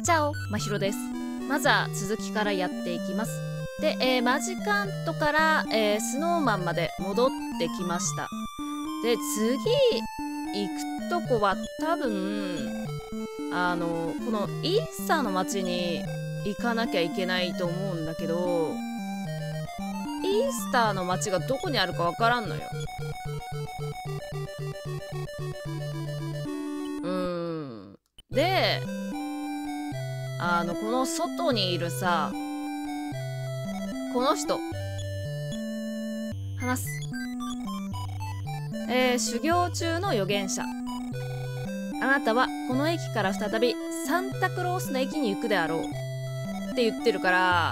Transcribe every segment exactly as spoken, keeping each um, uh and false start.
チャオ、まひろです。まずは続きからやっていきます。で、えー、マジカントから、えー、スノーマンまで戻ってきました。で、次行くとこは多分あのこのイースターの街に行かなきゃいけないと思うんだけど、イースターの街がどこにあるかわからんのよ。うーんで、あのこの外にいるさ、この人話す。えー、修行中の預言者。あなたはこの駅から再びサンタクロースの駅に行くであろうって言ってるから、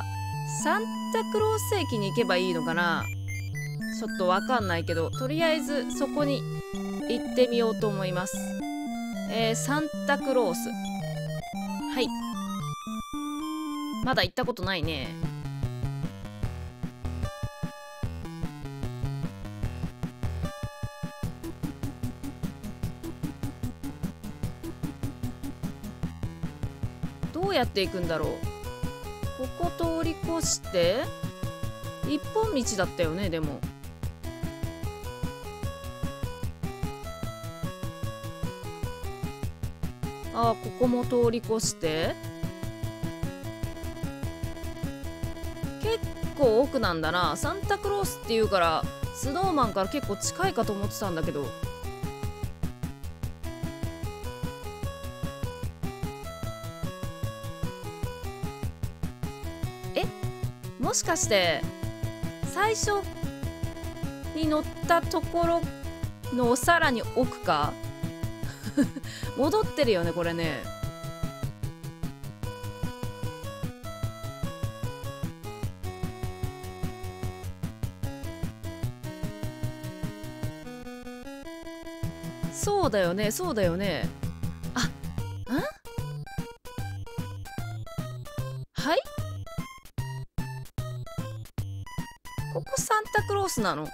サンタクロース駅に行けばいいのかな。ちょっとわかんないけど、とりあえずそこに行ってみようと思います。えー、サンタクロース、はい、まだ行ったことないね。どうやって行くんだろう。ここ通り越して一本道だったよね。でもああ、ここも通り越して結構奥なんだな。サンタクロースっていうからスノーマンから結構近いかと思ってたんだけど。え、もしかして最初に乗ったところのさらに奥か戻ってるよねこれね。そうだよね、そうだよね。あ、ん？はい？ここサンタクロースなの？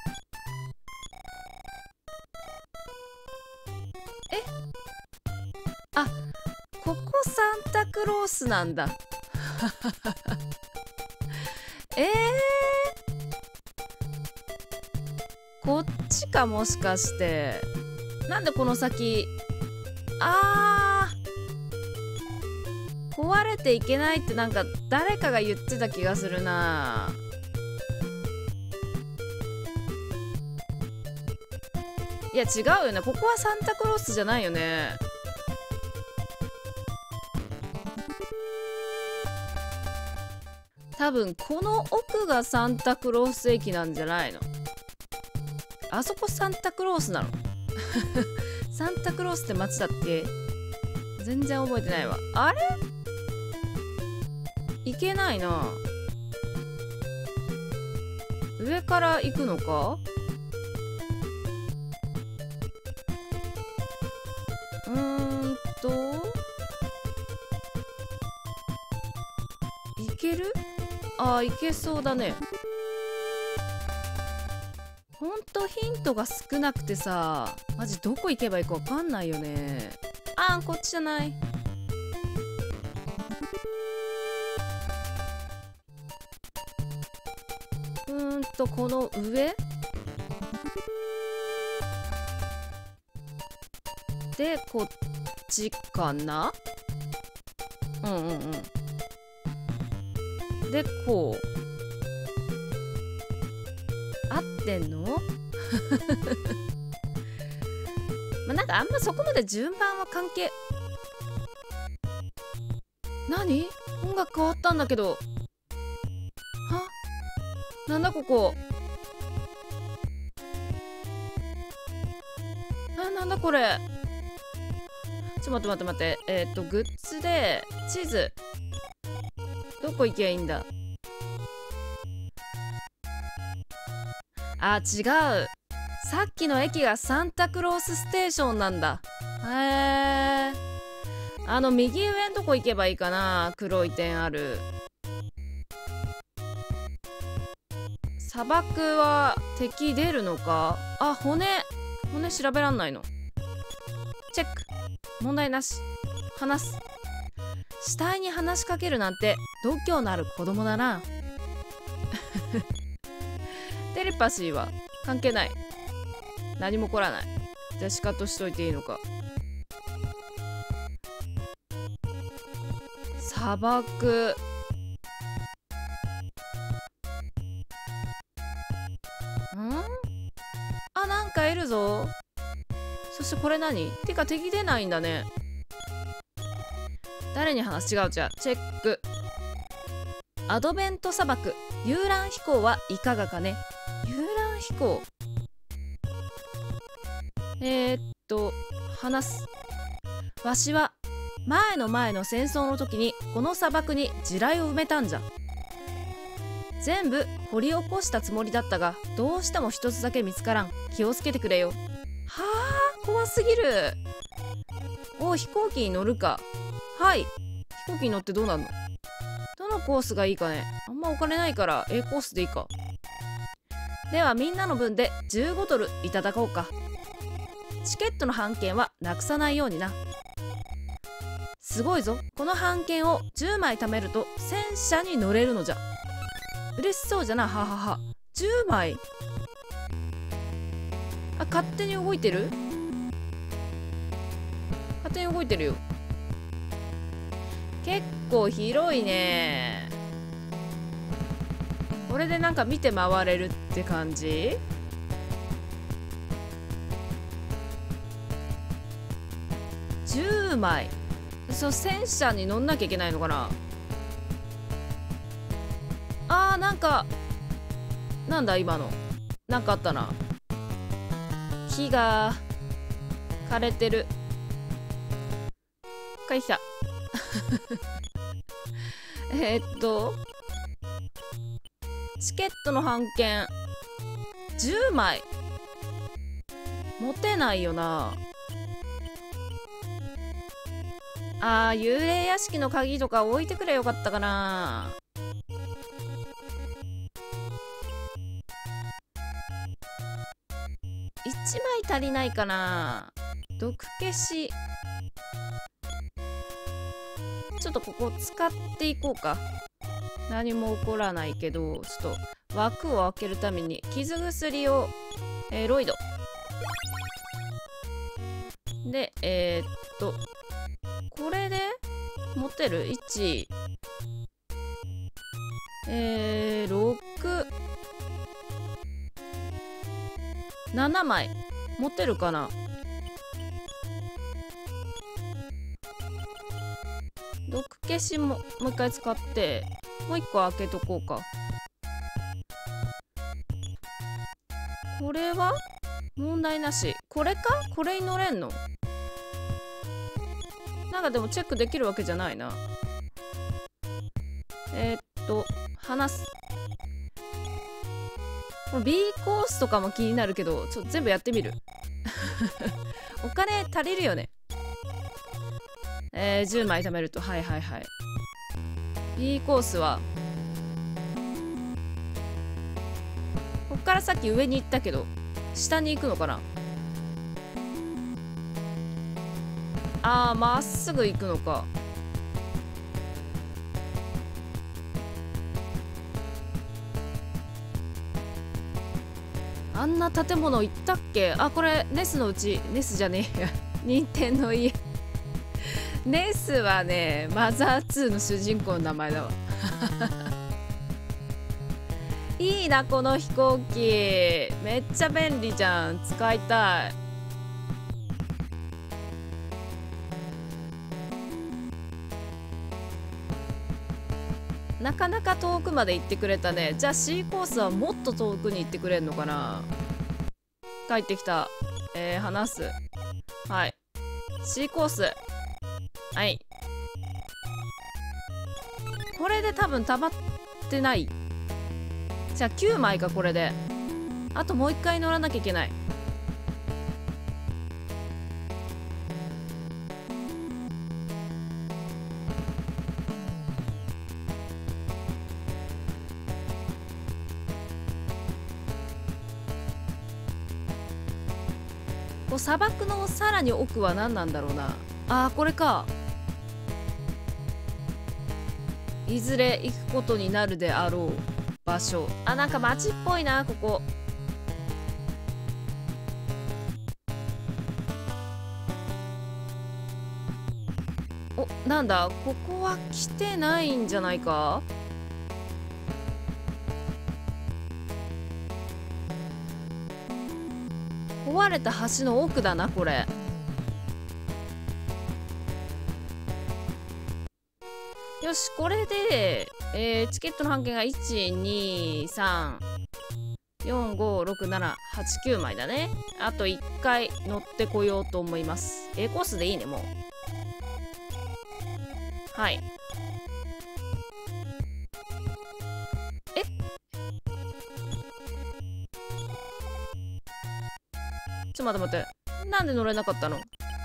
え？あ、ここサンタクロースなんだえー、こっちか、もしかして。なんでこの先、あー、壊れていけないってなんか誰かが言ってた気がするな。いや違うよね、ここはサンタクロースじゃないよね。多分この奥がサンタクロース駅なんじゃないの。あそこサンタクロースなのサンタクロースって街だっけ？全然覚えてないわ。あれ？行けないな。上から行くのか？うーんと行ける？あー、行けそうだね。ほんとヒントが少なくてさ、マジどこ行けばいいかわかんないよね。あー、こっちじゃない。うーんとこの上でこっちかな。うんうんうん。でこう合ってんのまあなんかあんまそこまで順番は関係。何？音楽変わったんだけど。は？なんだここ。あ、なんだこれ。ちょっと待って待って待って。えっとグッズで地図。どこ行けばいいんだ。あ、違う。さっきの駅がサンタクロースステーションなんだ。へえ。あの右上んとこ行けばいいかな。黒い点ある。砂漠は敵出るのか。あ、骨骨調べらんないの。チェック。問題なし。話す。 死体に話しかけるなんて度胸のある子供だな。テレパシーは関係ない。何も起こらない。じゃあシカトしといていいのか。砂漠。ん？あ、なんかいるぞ。そしてこれ何？てか敵出ないんだね。誰に話？違うじゃチェック。アドベント砂漠遊覧飛行はいかがかね。遊覧飛行。えー、っと話す。わしは前の前の戦争の時にこの砂漠に地雷を埋めたんじゃ。全部掘り起こしたつもりだったが、どうしても一つだけ見つからん。気をつけてくれよ。はあ、怖すぎる。お、飛行機に乗るか。はい、飛行機に乗ってどうなんの？どのコースがいいかね。あんまお金ないから A コースでいいか。ではみんなの分でじゅうごドルいただこうか。チケットの半券はなくさないようにな。すごいぞ。この半券をじゅうまい貯めると戦車に乗れるのじゃ。嬉しそうじゃな。ははは。じゅうまい。あ、勝手に動いてる？勝手に動いてるよ。結構広いね。これでなんか見て回れるって感じ？じゅうまい。そう、戦車に乗んなきゃいけないのかな。あー、なんかなんだ今の。なんかあったな。木が枯れてる。帰ってきた。えっとチケットの半券じゅうまい持てないよな。あー、幽霊屋敷の鍵とか置いてくれよかったかな。いちまい足りないかな。毒消しちょっとここ使っていこうか。何も起こらないけど、ちょっと枠を開けるために傷薬を、えー、ロイドで、えー、っとこれで持てる いち、えー、ろく、ななまい持てるかな。毒消しももう一回使ってもう一個開けとこうか。これは問題なし。これか？これに乗れんの？なんかでもチェックできるわけじゃないな。えー、っと話す。この B コースとかも気になるけど、ちょっと全部やってみる。お金足りるよね。えー、じゅうまい貯めると、はいはいはい。B コースはこっからさっき上に行ったけど下に行くのかな。あー、まっすぐ行くのか。あんな建物行ったっけ。あ、これネスのうち。ネスじゃねえや。任天の家。ネスはね、マザーツーの主人公の名前だわ。いいなこの飛行機。めっちゃ便利じゃん。使いたい。なかなか遠くまで行ってくれたね。じゃあ C コースはもっと遠くに行ってくれんのかな。帰ってきた。えー、話す。はい C コース。はい、これで多分溜まってない。じゃあきゅうまいか。これであともう一回乗らなきゃいけない。こう砂漠のさらに奥は何なんだろうな。あー、これか。 いずれ行くことになるであろう場所。あ、なんか街っぽいなここ。お、なんだここは来てないんじゃないか。壊れた橋の奥だなこれ。よし、これで、えー、チケットの半券がいち、に、さん、よん、ご、ろく、なな、はち、きゅうまいだね。あといっかい乗ってこようと思います。A コースでいいね、もう。はい。え、ちょっと待って待って。なんで乗れなかったの？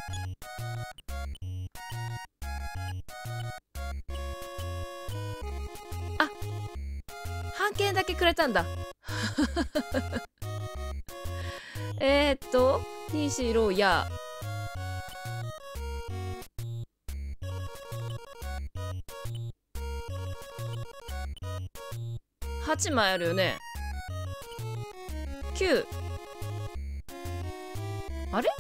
あ、半券だけくれたんだ。えっと、にしろや。はちまいあるよね。きゅう。あれ？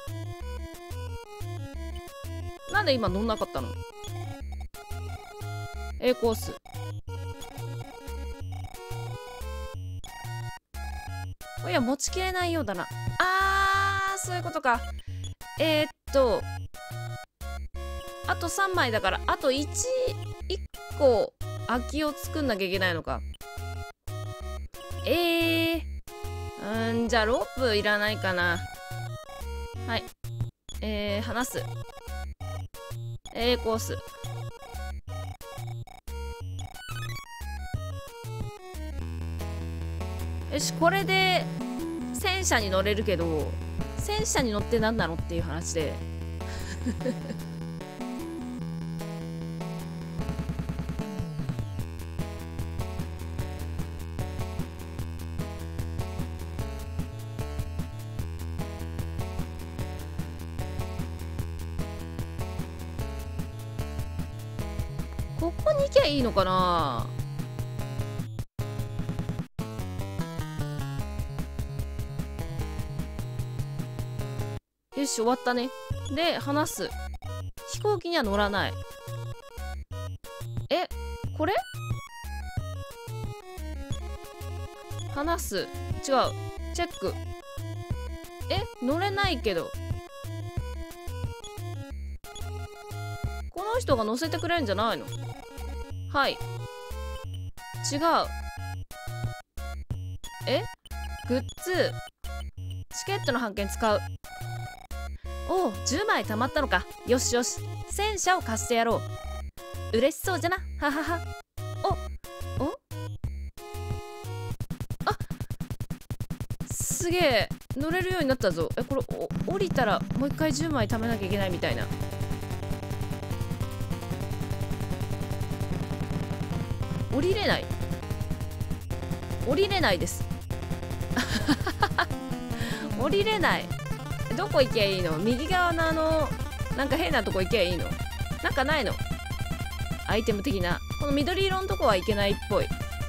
なんで今乗んなかったの？ A コース。いや、持ちきれないようだな。あー、そういうことか。えー、っと、あとさんまいだから、あといち、いっこ空きを作んなきゃいけないのか。えー、うん、じゃあロープいらないかな。はい。えー、離す。A コース。よし、これで戦車に乗れるけど、戦車に乗って何なのっていう話で。ここに行きゃいいのかな。よし、終わったね。で、離す。飛行機には乗らない。え、これ？離す。違う。チェック。え、乗れないけど。この人が乗せてくれるんじゃないの？はい。違う。え？グッズ。チケットの半券使う。おお、じゅうまい貯まったのか。よしよし、戦車を貸してやろう。嬉しそうじゃな。ははは。おおあ、すげえ、乗れるようになったぞ。え、これお降りたらもう一回じゅうまい貯めなきゃいけないみたいな。降りれない。降りれないです。降りれない。どこ行きゃいいの？右側のあのなんか変なとこ行きゃいいの？なんかないの？アイテム的な。この緑色のとこは行けないっぽい。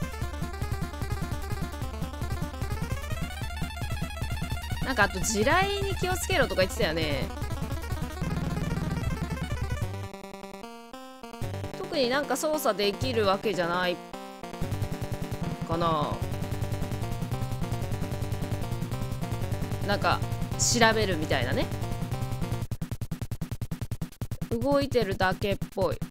なんかあと地雷に気をつけろとか言ってたよね。特になんか操作できるわけじゃないかな。なんか調べるみたいなね。動いてるだけっぽい。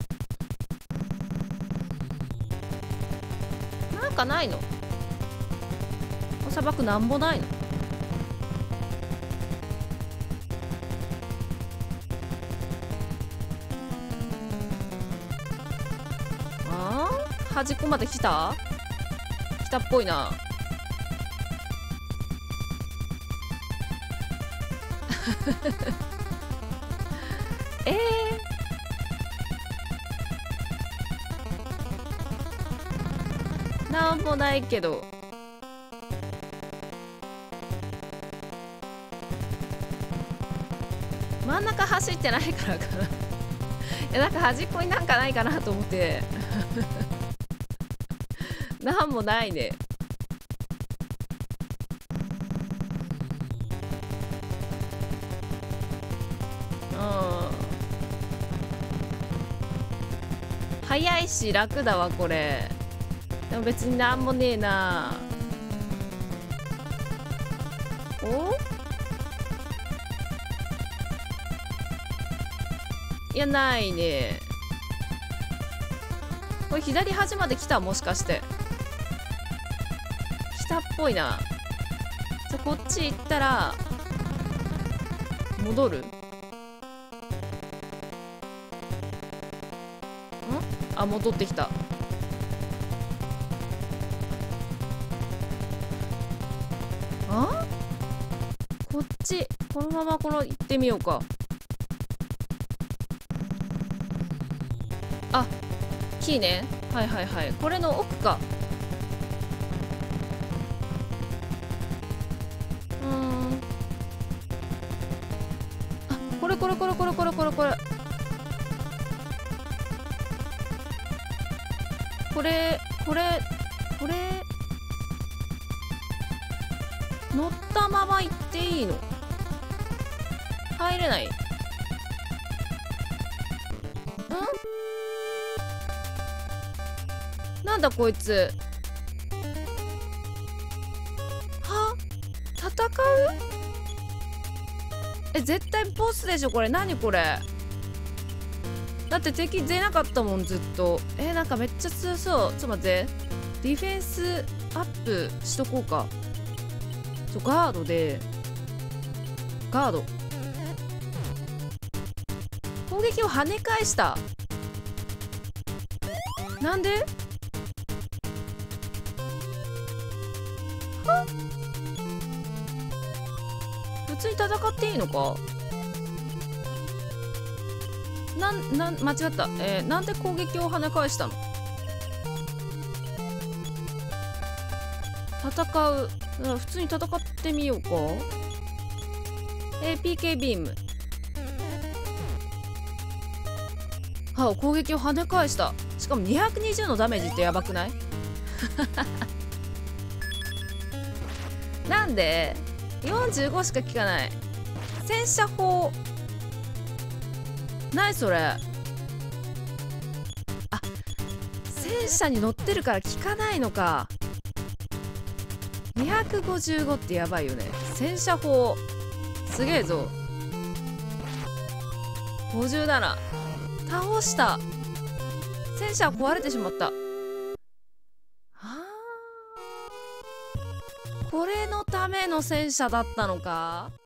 なんかないの？砂漠なんもないの？あー、端っこまで来た？来たっぽいな。えー、なんもないけど。真ん中走ってないからかな。いや、なんか端っこになんかないかなと思ってなんもないね。うん。早いし楽だわこれ。でも別になんもねえな。お？いやないね。これ左端まで来た、もしかして。来たっぽいな。じゃこっち行ったら戻る？ん？あ、戻ってきた。あ？こっちこのままこの行ってみようか。あ、キーね。はいはいはい。これの奥か。うーん。あ、これこれこれこれこれこれこれ。これこれこれ乗ったまま行っていいの？入れない？ん？なんだこいつ。は？戦う？え、絶対ボスでしょこれ。何これ。だって敵出なかったもんずっと。えー、なんかめっちゃ強そう。ちょっと待って、ディフェンスアップしとこうか。ちょガードでガード攻撃を跳ね返した。なんで？は？普通に戦っていいのか。なんなん間違った。えー、なんで攻撃を跳ね返したの？戦う。普通に戦ってみようか。えー、ピーケー ビーム。はあ、攻撃を跳ね返した。しかもにひゃくにじゅうのダメージってやばくない？なんでよんじゅうごしか効かない。戦車砲。何それ。あ、戦車に乗ってるから効かないのか。にひゃくごじゅうごってやばいよね。戦車砲すげえぞ。ごじゅうなな倒した。戦車は壊れてしまった。はあ、これのための戦車だったのか。